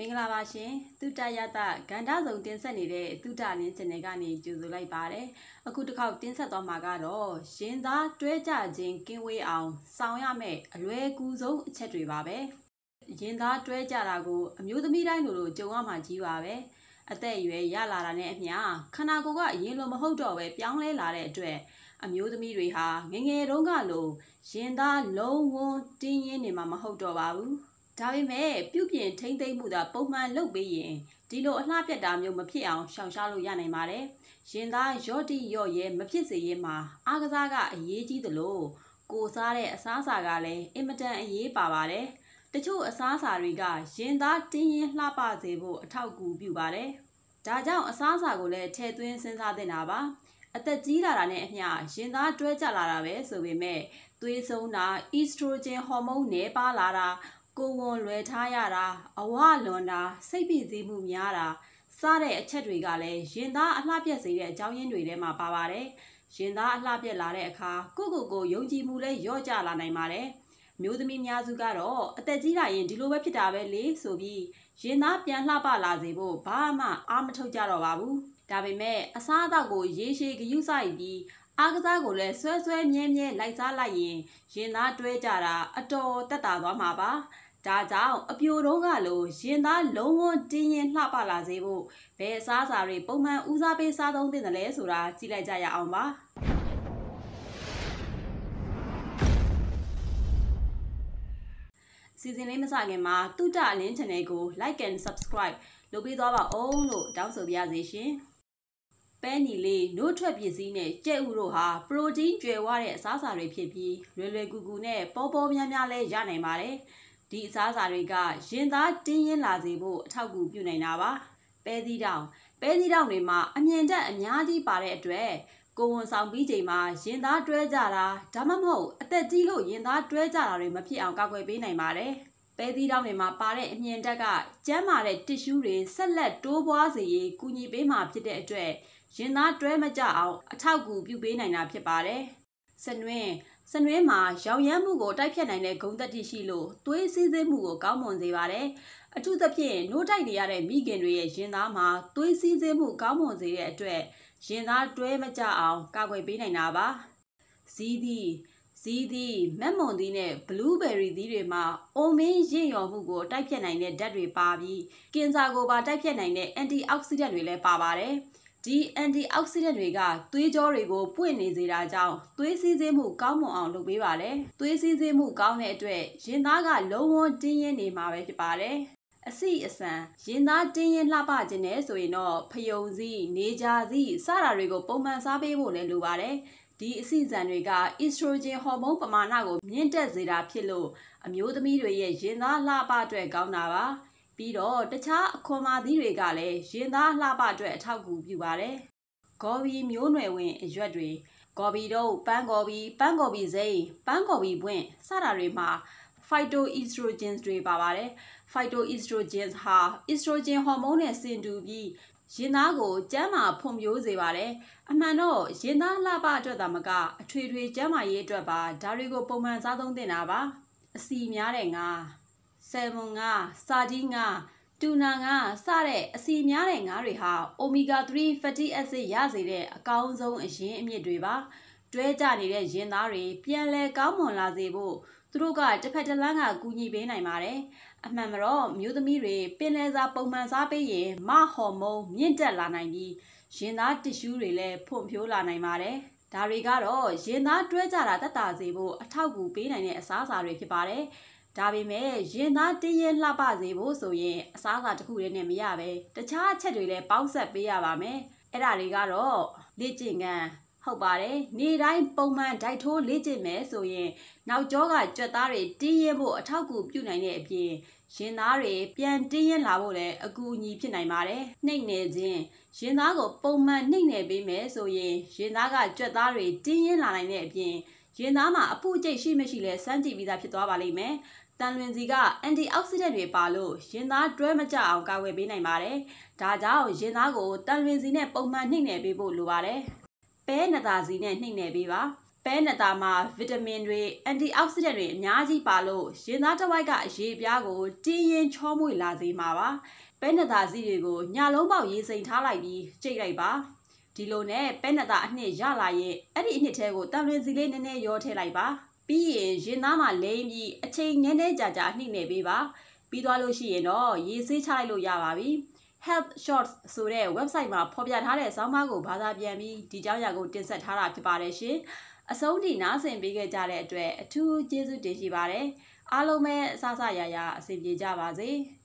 မင်္ဂလာပါရှင်သုတရတဂန္ဓဆုံတင်ဆက်နေတဲ့သုတလင်း channel ကနေကြိုဆိုလိုက်ပါတယ်အခုတစ်ခေါက်တင်ဆက်သွားမှာကတော့ရင်သားတွဲကြခြင်းကင်းဝေးအောင်ဆောင်ရမယ့်အလွယ်ကူဆုံးအချက်တွေပါပဲရင်သားတွဲကြတာကိုအမျိုးသမီးတိုင်းလိုကြုံရမှာကြီးပါပဲအသက်အရွယ်ရလာတာနဲ့အမျှခန္ဓာကိုယ်ကအရင်လိုမဟုတ်တော့ပဲပြောင်းလဲလာတဲ့အတွက်အမျိုးသမီးတွေဟာငငယ်တုန်းကလိုရင်သားလုံးဝတင်းရင်းနေမှာမဟုတ်တော့ပါဘူးဒါပေမဲ့ပြုပြင်ထိမ့်သိမ့်မှုသာပုံမှန်လုပ်ပေးရင်ဒီလိုအလှပြတ်တာမျိုးမဖြစ်အောင်ရှောင်ရှားလို့ရနိုင်ပါတယ်။ရင်သားရော့တိရော့ရဲမဖြစ်စေရေးမှာအားကစားကအရေးကြီးသလိုကိုစားတဲ့အစားအစာကလည်းအင်မတန်အရေးပါပါတယ်။တချို့အစားအစာတွေကရင်သားတင်းရင်လှပစေဖို့အထောက်အကူပြုပါတယ်။ဒါကြောင့်အစားအစာကိုလည်းထည့်သွင်းစဉ်းစားသင့်တာပါ။အသက်ကြီးလာတာနဲ့အမျှရင်သားတွဲကျလာတာပဲဆိုပေမဲ့သွေးဆုံးတာအီစထရိုဂျင်ဟော်မုန်းနည်းပါးလာတာကိုဝန်လွယ်ထားရတာအဝလွန်တာစိတ်ဖိစီးမှုများတာစတဲ့အချက်တွေကလည်းရင်သားအလှပြတ်စေတဲ့အကြောင်းရင်းတွေထဲမှာပါပါတယ်။ရင်သားအလှပြတ်လာတဲ့အခါကိုယုံကြည်မှုလည်းလျော့ကျလာနိုင်ပါတယ်။မျိုးသမီးများစုကတော့အသက်ကြီးလာရင်ဒီလိုပဲဖြစ်တာပဲလေဆိုပြီးရင်သားပြန်လှပလာစေဖို့ဘာမှအားမထုတ်ကြတော့ပါဘူး။ဒါပေမဲ့အစားအသောက်ကိုရေရှည်ဂရုစိုက်ပြီးအားကစားကိုလည်းဆွဲမြဲလိုက်စားလိုက်ရင်ရင်သားတွဲကြတာအတော်တက်တာသွားမှာပါဒါကြောင့်အပြိုတုံးကလိုရင်သားလုံးဝတင်းရင်လှပလာစေဖို့ဘယ်အစားအစာတွေပုံမှန်ဦးစားပေးစားသုံးသင့်တယ်လဲဆိုတာကြည့်လိုက်ကြရအောင်ပါစီစဉ်လေးမစခင်မှာတုတအလင်း channel ကို like and subscribe လုပ်ပေးသွားပါအောင်လို့တောင်းဆိုပါရစေရှင်ပဲနီလေးနို့ထွက်ပစ္စည်းနဲ့ကြက်ဥတို့ဟာပရိုတင်းကျွယ်ဝတဲ့အစားအစာတွေဖြစ်ပြီးလွယ်ကူနဲ့ပေါများလဲရနိုင်ပါတယ်ဒီအစားအစာတွေကရင်သားတင်းရင်လာစေဖို့အထောက်အကူပြုနိုင်တာပါပဲသီးတောင်တွေမှာအမြင်တက်အများကြီးပါတဲ့အတွက်ကိုဝန်ဆောင်ပြီးချိန်မှာရင်သားတွဲကြတာဒါမှမဟုတ်အသက်ကြီးလို့ရင်သားတွဲကြတာတွေမဖြစ်အောင်ကာကွယ်ပေးနိုင်ပါတယ်ပဲသီးတောင်တွေမှာပါတဲ့အမြင်တက်ကကျန်းမာတဲ့တစ်ရှူးတွေဆက်လက်တိုးပွားစေရေးကူညီပေးမှာဖြစ်တဲ့အတွက်ရင်သားတွဲမကြအောင်အထောက်အကူပြုပေးနိုင်တာဖြစ်ပါတယ်စနွင်းမှာရောင်ရမ်းမှုကိုတိုက်ဖြတ်နိုင်တဲ့ဂုဏ်သတ္တိရှိလို့သွေးစီးဆင်းမှုကိုကောင်းမွန်စေပါတယ်။အထူးသဖြင့်နို့တိုက်နေရတဲ့မိခင်တွေရဲ့ရင်သားမှာသွေးစီးဆင်းမှုကောင်းမွန်စေတဲ့အတွက်ရင်သားတွဲမကြအောင်ကာကွယ်ပေးနိုင်တာပါ။ဇီးသီးမက်မွန်သီးနဲ့ဘလူးဘယ်ရီသီးတွေမှာအိုမင်းရင့်ရော်မှုကိုတိုက်ဖြတ်နိုင်တဲ့ဓာတ်တွေပါပြီးကင်ဆာကိုပါတိုက်ဖြတ်နိုင်တဲ့အန်တီအောက်ဆီဒန့်တွေလည်းပါပါတယ်။ဒီအန်တီအောက်ဆီဒန့်တွေကသွေးကြောတွေကိုပွင့်နေစေတာကြောင့်သွေးစီးဆင်းမှုကောင်းမွန်အောင်လုပ်ပေးပါတယ်။သွေးစီးဆင်းမှုကောင်းတဲ့အတွက်ရင်သားကလုံးဝတင်းရင်းနေမှာပဲဖြစ်ပါတယ်။အဆီအဆန်ရင်သားတင်းရင်းလှပခြင်းနဲ့ဆိုရင်တော့ဖယုံစီနေကြစီစတာတွေကိုပုံမှန်စားပေးဖို့လည်းလိုပါတယ်။ဒီအဆီဆန်တွေကအီစထရိုဂျင်ဟော်မုန်းပမာဏကိုမြင့်တက်စေတာဖြစ်လို့အမျိုးသမီးတွေရဲ့ရင်သားလှပအတွက်ကောင်းတာပါ။ပြီးတော့တခြားအခွန်မာသီးတွေကလည်းရင်သားလှပအတွက်အထောက်အကူပြုပါတယ်။ဂေါ်ဘီမျိုးနွယ်ဝင်အရွက်တွေဂေါ်ဘီတို့ပန်းဂေါ်ဘီစိမ်းပန်းဂေါ်ဘီပွင့်စတာတွေမှာ phytoestrogens တွေပါပါတယ်။ phytoestrogens ဟာ estrogen ဟော်မုန်းနဲ့ဆင်တူပြီးရင်သားကိုကျန်းမာဖွံ့ဖြိုးစေပါတယ်။အမှန်တော့ရင်သားလှပအတွက်သာမကအထွေကျန်းမာရေးအတွက်ပါဒါတွေကိုပုံမှန်စားသုံးသင့်တာပါ။အစီများတဲ့ငါဆယ်မွန်ငါဆာဒီငါတူနာငါစတဲ့အစီများတဲ့ငါးတွေဟာအိုမီဂါ3 fatty acid ရစေတဲ့အကောင်းဆုံးအရင်းအမြစ်တွေပါတွဲကြနေတဲ့ရင်သားတွေပြန်လဲကောင်းမွန်လာစေဖို့သူတို့ကတစ်ဖက်တစ်လမ်းကကူညီပေးနိုင်ပါတယ်အမှန်မှာတော့မျိုးသမီးတွေပင်လယ်စာပုံမှန်စားပေးရင်မဟော်မုန်းမြင့်တက်လာနိုင်ပြီးရင်သားတစ်ရှူးတွေလည်းဖွံ့ဖြိုးလာနိုင်ပါတယ်ဒါတွေကတော့ရင်သားတွဲကြတာတက်တာစေဖို့အထောက်အကူပေးနိုင်တဲ့အစားအစာတွေဖြစ်ပါတယ်ဒါပေမဲ့ရင်သားတင်းရင်လှပစေဖို့ဆိုရင်အစားအစာတစ်ခုတည်းနဲ့မရပဲတခြားအချက်တွေလည်းပေါင်းဆက်ပေးရပါမယ်အဲ့ဒါတွေကတော့လေ့ကျင့်ခန်းဟုတ်ပါတယ်နေ့တိုင်းပုံမှန်ဒိုက်ထိုးလေ့ကျင့်မယ်ဆိုရင်နောက်ကျောကကြွက်သားတွေတင်းရင်ဖို့အထောက်အကူပြုနိုင်တဲ့အပြင်ရင်သားတွေပြန်တင်းရင်လာဖို့လည်းအကူအညီဖြစ်နိုင်ပါတယ်နှိမ့်နေခြင်းရင်သားကိုပုံမှန်နှိမ့်နေပေးမယ်ဆိုရင်ရင်သားကကြွက်သားတွေတင်းရင်လာနိုင်တဲ့အပြင်ရင်သားမှာအဖုအကျိတ်ရှိမရှိလဲစမ်းကြည့်ပြီးသားဖြစ်သွားပါလိမ့်မယ်တန်လွင်စီကအန်တီအောက်ဆီဒန့်တွေပါလို့ရင်သားတွဲမကြအောင်ကာကွယ်ပေးနိုင်ပါတယ်။ဒါကြောင့်ရင်သားကိုတန်လွင်စီနဲ့ပုံမှန်နှိမ့်နယ်ပေးဖို့လိုပါတယ်။ပဲနတာစီနဲ့နှိမ့်နယ်ပေးပါပဲနတာမှာဗီတာမင်တွေအန်တီအောက်ဆီဒန့်တွေအများကြီးပါလို့ရင်သားတစ်ဝိုက်ကရေပြားကိုတင်းရင်ချောမွေ့လာစေမှာပါပဲနတာစီးတွေကိုညလုံးပေါက်ရေစိမ်ထားလိုက်ပြီးကြိတ်လိုက်ပါဒီလိုနဲ့ပဲနတာအနှစ်ရလာရင်အဲ့ဒီအနှစ်ထဲကိုတံလွင်စီလေးနည်းနည်းရောထည့်လိုက်ပါပြီးရင်ရင်သားမှာလိမ့်ပြီးအချိန်နည်းနည်းကြာကြာနှိမ့်နေပေးပါပြီးသွားလို့ရှိရင်တော့ရေဆေးချလိုက်လို့ရပါပြီHealth Shots ဆိုတဲ့ website မှာဖော်ပြထားတဲ့ဆောင်းပါးကိုဘာသာပြန်ပြီးဒီကြောင်းရာကိုတင်ဆက်ထားတာဖြစ်ပါတယ်ရှင်အဆုံးထိနားဆင်ပေးခဲ့ကြတဲ့အတွက်အထူးကျေးဇူးတင်ရှိပါတယ်အားလုံးပဲအဆအဆရာရာအဆင်ပြေကြပါစေ